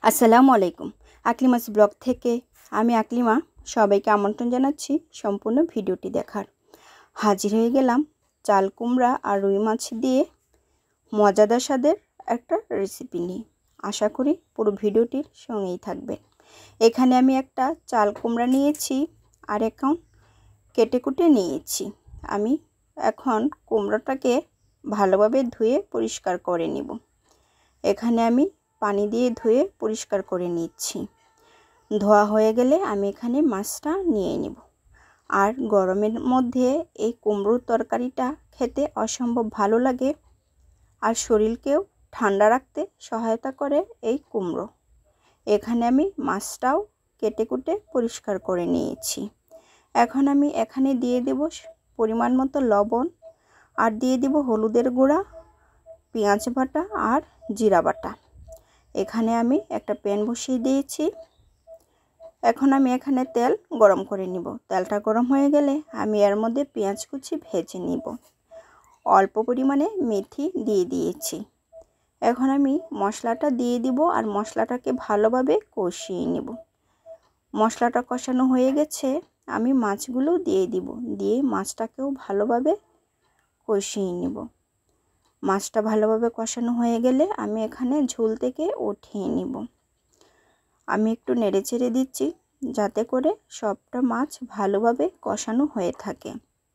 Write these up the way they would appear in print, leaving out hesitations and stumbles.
আসসালামু আলাইকুম। আকলিমাস ব্লগ থেকে আমি আকলিমা সবাইকে আমন্ত্রণ জানাচ্ছি সম্পূর্ণ ভিডিওটি দেখার। হাজির হয়ে গেলাম চাল কুমড়া আর রুই মাছ দিয়ে মজাদার স্বাদের একটা রেসিপি নিয়ে। আশা করি পুরো ভিডিওটির সঙ্গেই থাকবেন। এখানে আমি একটা চাল কুমড়া নিয়েছি আর এখন কেটে কুটে নিয়েছি। আমি এখন কুমড়াটাকে ভালোভাবে ধুয়ে পরিষ্কার করে নিব। এখানে আমি পানি দিয়ে ধুয়ে পরিষ্কার করে নিচ্ছি। ধোয়া হয়ে গেলে আমি এখানে মাছটা নিয়ে নেব। আর গরমের মধ্যে এই কুমড়োর তরকারিটা খেতে অসম্ভব ভালো লাগে আর শরীরকেও ঠান্ডা রাখতে সহায়তা করে এই কুমড়ো। এখানে আমি মাছটাও কেটে কুটে পরিষ্কার করে নিয়েছি। এখন আমি এখানে দিয়ে দেব পরিমাণ মতো লবণ আর দিয়ে দেব হলুদের গুঁড়া, পেঁয়াজ বাটা আর জিরা বাটা। এখানে আমি একটা প্যান বসিয়ে দিয়েছি। এখন আমি এখানে তেল গরম করে নিব। তেলটা গরম হয়ে গেলে আমি এর মধ্যে পেঁয়াজ কুচি ভেজে নিব। অল্প পরিমাণে মেথি দিয়ে দিয়েছি। এখন আমি মশলাটা দিয়ে দিব আর মশলাটাকে ভালোভাবে কষিয়ে নেব। মশলাটা কষানো হয়ে গেছে, আমি মাছগুলো দিয়ে দিব। দিয়ে মাছটাকেও ভালোভাবে কষিয়ে নেব। মাছটা ভালোভাবে কষানো হয়ে গেলে আমি এখানে ঝোল থেকে উঠিয়ে নিব। আমি একটু নেড়েচেড়ে দিচ্ছি যাতে করে সবটা মাছ ভালোভাবে কষানো হয়ে থাকে।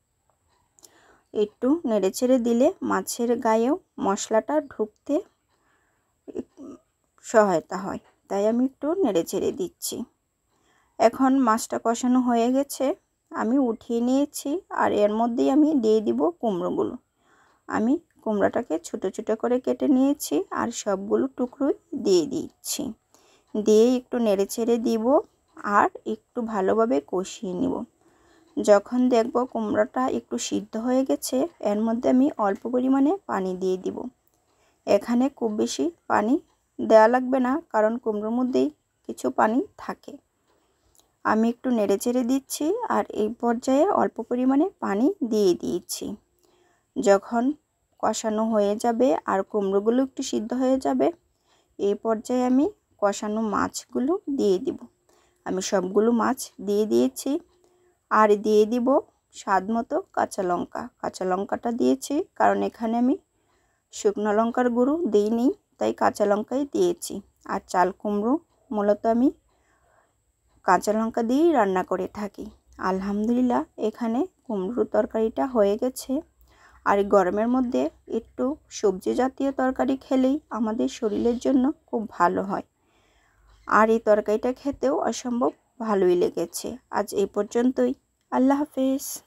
একটু নেড়েচেড়ে দিলে মাছের গায়েও মশলাটা ঢুকতে সহায়তা হয়, তাই আমি একটু নেড়েচেড়ে দিচ্ছি। এখন মাছটা কষানো হয়ে গেছে, আমি উঠিয়ে নিয়েছি আর এর মধ্যেই আমি দিয়ে দিব কুমড়োগুলো। আমি কুমড়াটাকে ছোটো ছোটো করে কেটে নিয়েছি আর সবগুলো টুকরোই দিয়ে দিচ্ছি। দিয়ে একটু নেড়েচেড়ে দিব আর একটু ভালোভাবে কষিয়ে নিব। যখন দেখব কুমড়াটা একটু সিদ্ধ হয়ে গেছে, এর মধ্যে আমি অল্প পরিমাণে পানি দিয়ে দিব। এখানে খুব বেশি পানি দেওয়া লাগবে না, কারণ কুমড়োর মধ্যেই কিছু পানি থাকে। আমি একটু নেড়েচেড়ে দিচ্ছি আর এই পর্যায়ে অল্প পরিমাণে পানি দিয়ে দিয়েছি। যখন কষানো হয়ে যাবে আর কুমড়োগুলো একটু সিদ্ধ হয়ে যাবে, এই পর্যায়ে আমি কষানো মাছগুলো দিয়ে দিব। আমি সবগুলো মাছ দিয়ে দিয়েছি আর দিয়ে দিব স্বাদ মতো কাঁচা লঙ্কা। কাঁচা লঙ্কাটা দিয়েছি কারণ এখানে আমি শুকনো লঙ্কার গুঁড়ো দিইনি, তাই কাঁচা লঙ্কাই দিয়েছি। আর চাল কুমড়ো মূলত আমি কাঁচা লঙ্কা দিয়েই রান্না করে থাকি। আলহামদুলিল্লাহ, এখানে কুমড়োর তরকারিটা হয়ে গেছে। আর গরমের মধ্যে একটু সবজি জাতীয় তরকারি খেলেই আমাদের শরীরের জন্য খুব ভালো হয়। আর এই তরকারিটা খেতেও অসম্ভব ভালোই লেগেছে। আজ এই পর্যন্তই। আল্লাহ হাফেজ।